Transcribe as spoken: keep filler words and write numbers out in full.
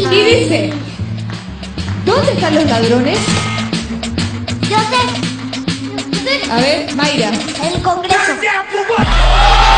Y dice, ¿dónde están los ladrones? Yo sé. Yo sé. A ver, Mayra. El Congreso.